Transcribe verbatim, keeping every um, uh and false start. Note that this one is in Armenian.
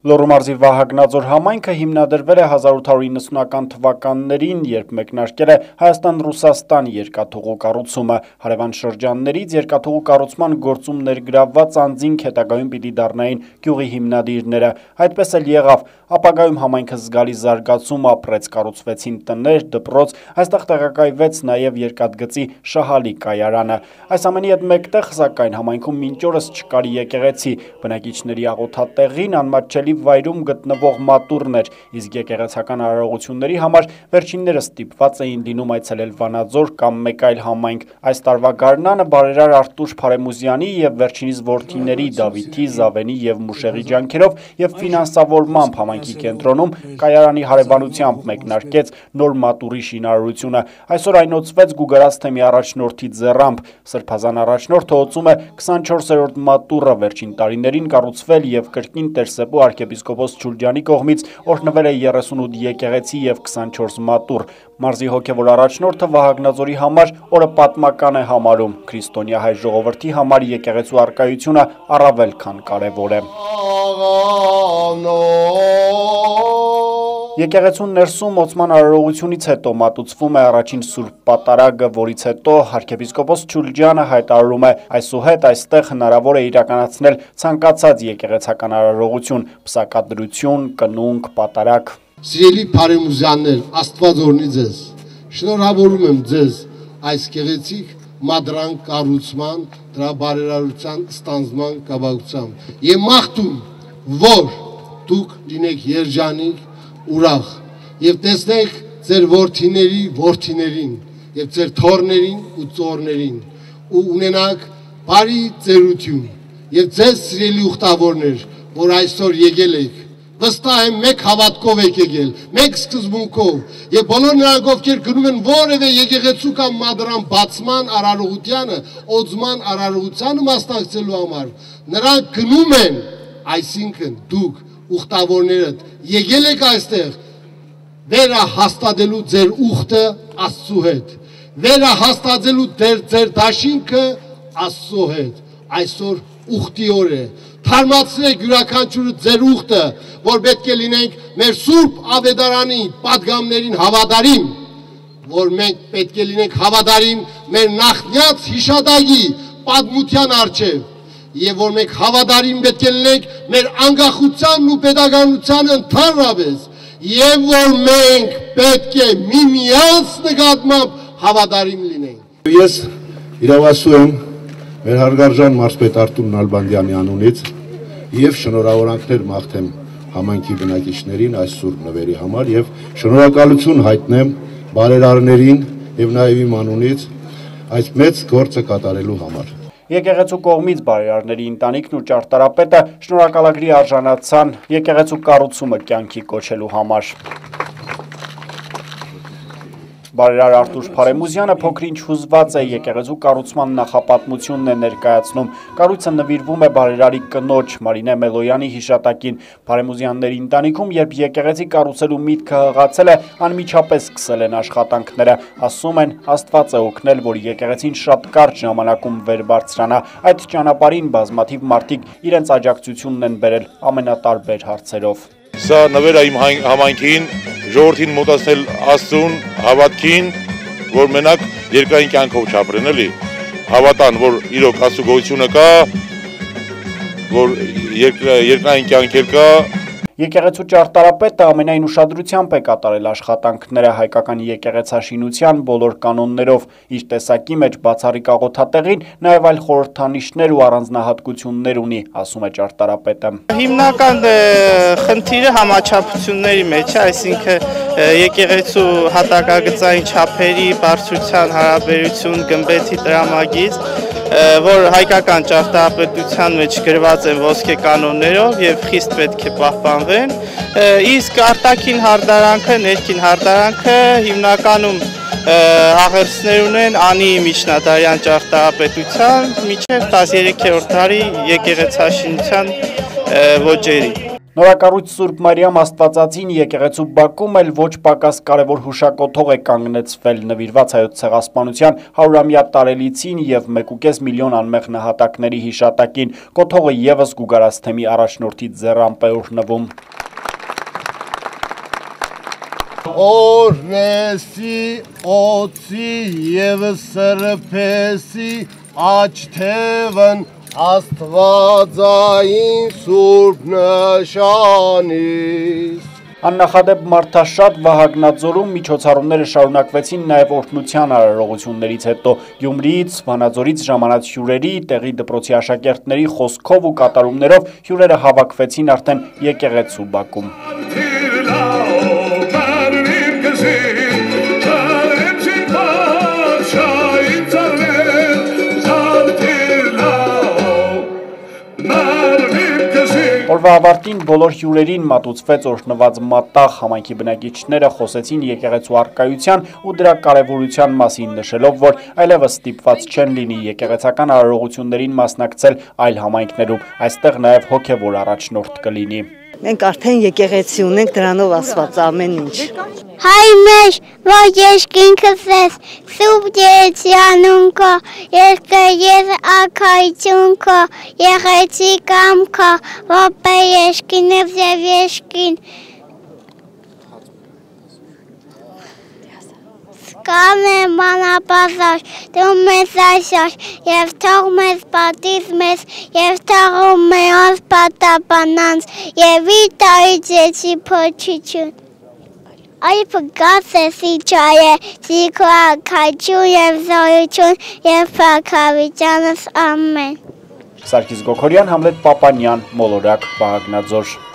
Լոռու մարզի Վահագնաձոր համայնքը հիմնադրվել է հազար ութ հարյուր իննսունական թվականներին, երբ մեկնարկել է Հայաստան-Ռուսաստան երկաթուղու կառուցումը։ Հարևան շրջաններից երկաթուղու կառուցման գործում ներգրավված անձինք հետագայում պիտի դառնային գյուղի հիմնադիրները։ Այդպես էլ եղավ։ Ապագայում համայնքը զգալի զարգացում ապրեց, կառուցվեցին տներ, դպրոց, այստեղ տեղակայվեց նաև երկաթգծի շահալի կայարանը։ Այս ամենի հետ մեկտեղ, սակայն, համայնքում մինչ օրս չկար եկեղեցի, բնակիչների աղոթատեղին անմատչելի վայրում գտնվող մատուռն էր, իսկ եկեղեցական արարողությունների համար վերջիններս ստիպված էին լինում այցելել Վանաձոր կամ մեկ այլ համայնք։ Այս տարվա գարնանը բարերար Արտուշ Փարեմուզյանի և վերջինիս որդիների Դավիթի, Զավենի և Մուշեղի ջանքերով և ֆինանսավորմամբ համայնքի կենտրոնում կայարանի հարևանությամբ մեկնարկեց նոր մատուռի շինարարությունը։ Այսօր այն օծվեց Գուգարաց թեմի առաջնորդի ձեռամբ։ Սրբազան առաջնորդը օծում է քսանչորսերորդ մատուռը, վերջին տարիներին կառուցվել և կրկին Տեր-Սեբու arczepiskopos Ջուլջանի կողմից օրհնվել է երեսունութ եկեղեցի և քսանչորս մատուռ։ Մարզի հոգևոր առաջնորդը Վահագնաձորի համար օրը պատմական է համարում։ Քրիստոնյա հայ ժողովրդի համար եկեղեցու առկայությունը առավել քան կարևոր է։ Եկեղեցուն ներսում օծման արարողությունից հետո մատուցվում է առաջին Սուրբ Պատարագը, որից հետո arczepiskopos Ջուլջանը հայտարարում է այսուհետ այստեղ հնարավոր է իրականացնել ցանկացած եկեղեցական արարողություն, պսակադրություն, կնունկ, պատարագ։ Սիրելի Փարեմուզյաններ, Աստված օրհնի ձեզ։ Շնորհավորում եմ ձեզ այս գեղեցիկ մադրան կառուցման, դրա բարերարության ստանձնման կապակցությամբ։ Եմ մաղթում, որ դուք լինեք երջանիկ, ուրախ եւ տեսնեք ձեր որդիների որդիներին եւ ձեր թորներին ու ծորներին ու ունենաք բարի ծերություն եւ ձեզ սիրելի ուխտավորներ, որ այսօր եկել եք, վստահ եմ մեկ հավատքով եք եկել, մեկ սկզբունքով եւ բոլոր նրանք, ովքեր գնում են որևէ եկեղեցու կամ մադրան բացման արարողությանը, օծման արարողությանը մասնակցելու համար, նրանք գնում են, այսինքն դուք ուխտավորներդ եկել եք այստեղ վերահաստատելու ձեր ուխտը Աստծու հետ, վերահաստատելու ձեր ձեր դաշինքը Աստծու հետ։ Այսօր ուխտի օր է։ Թարմացրեք յուրաքանչյուրը ձեր ուխտը, որ պետք է լինենք մեր Սուրբ Ավետարանի պատգամներին հավատարիմ, որ մենք պետք է լինենք հավատարիմ մեր նախնյաց հիշատակի պատմության առջև, եւ որ մենք հավատարիմ պետք է լինենք մեր անկախությանն ու պետականությանը ընդհանրապես, եւ որ մենք պետք է միմյանց նկատմամբ հավատարիմ լինենք։ Ես իրավասու եմ մեր հարգարժան մարզպետ Արտուր Նալբանդյանի անունից եւ շնորհավորանքներ մաղթեմ համայնքի բնակիչներին այս սուրբ նվերի համար եւ շնորհակալություն հայտնեմ բարերարներին եւ նաեւ իմ անունից այս մեծ գործը կատարելու համար։ Եկեղեցու կողմից բարերարների ընտանիքն ու ճարտարապետը շնորհակալագրի արժանացան եկեղեցու կառուցումը կյանքի կոչելու համար։ Բարերար Արտուշ Փարեմուզյանը փոքրինչ հուզված է եկեղեցու կառուցման նախապատմությունն է ներկայացնում։ Կառույցը նվիրվում է բարերարի կնոջ Մարինե Մելոյանի հիշատակին։ Փարեմուզյանների ընտանիքում, երբ եկեղեցի կառուցելու միտքը հղացել է, անմիջապես սկսել են աշխատանքները։ Ասում են, Աստված է օգնել, որ եկեղեցին շատ կարճ ժամանակում վեր բարձրանա։ Այդ ճանապարհին բազմաթիվ մարդիկ իրենց աջակցությունն են բերել ամենատարբեր հարցերով։ Սա նվեր է իմ համայնքին, ժողովրդին մոտեցնել Աստծուն, հավատքին, որ մենակ երկրային կյանքով չապրեն, էլի, հավատան, որ իրոք Աստծո գոյությունը կա, որ երկրային կյանքեր կա։ Եկեղեցու ճարտարապետը ամենայն ուշադրությամբ է կատարել աշխատանքները հայկական եկեղեցաշինության բոլոր կանոններով, իր տեսակի մեջ բացառիկ աղոթատեղին նաև այլ խորհրդանիշներ ու առանձնահատկություններ ունի, ասում է ճարտարապետը։ Հիմնական խնդիրը համաչափությունների մեջ է, այսինքն եկեղեցու հատակագծային չափերի բարձրության հարաբերություն գմբեթի տրամագից, որ հայկական ճարտարապետության մեջ գրված են ոսկե կանոններով եւ խիստ պետք է պահպանվեն, իսկ արտաքին հարդարանքը, ներքին հարդարանքը հիմնականում հաղորդներ ունեն անի միջնադարյան ճարտարապետության միջև տասներեքերորդ դարի եկեղեցաշինության ոճերի։ Նորակառույց Սուրբ Մարիամ Աստվածածին եկեղեցու բակում էլ ոչ պակաս կարևոր հուշակոթող է կանգնեցվել նվիրված հայոց ցեղասպանության հարյուրամյա տարելիցին և մեկուկես միլիոն անմեղ նահատակների հիշատակին։ Կոթողը ևս Գուգարաց թեմի առաջնորդի ձեռամբ է օրհնվում։ Օրնեսի, օծի և սրբեսի աչթևն Աստվածային Սուրբ նշանից։ Աննախադեպ մարդաշատ Վահագնաձորում միջոցառումները շարունակվեցին նաև օրհնության արարողություններից հետո։ Գյումրիից, Վանաձորից ժամանած հյուրերի, տեղի դպրոցի աշակերտների խոսքով ու կատարումներով հյուրերը հավաքվեցին արդեն եկեղեցու բակում։ Օրվա ավարտին բոլոր հյուրերին մատուցվեց օրհնված մատաղ, համայնքի բնակիչները խոսեցին եկեղեցու առկայության ու դրա կարևորության մասին, նշելով, որ այլևս ստիպված չեն լինի եկեղեցական արարողություններին մասնակցել այլ համայնքներում, այստեղ նաև հոգևոր առաջնորդ կլինի։ Մենք արդեն եկեղեցի ունենք, դրանով ասված ամեն ինչ։ Հայ մեր, որ երկինքս ես, սուրբ Երեցիանուն քո, երկրես արքայություն քո, եղեցի կամ քո, որպե երկինս և երկին։ Սկան է մանապազար, դու մեզ այսար, և թող մեզ պատից մեզ, և թողում մեզ պատապանանց, և իր տարի ձեցի փոչիչուն։ Այ պգաց էսի ճայ է, զիքո ակայչուն և զորություն, և պակավիճանս ամեն։ Սարգիս Գոքորյան, Համլետ Պապանյան, Մոլորակ, Վահագնաձոր։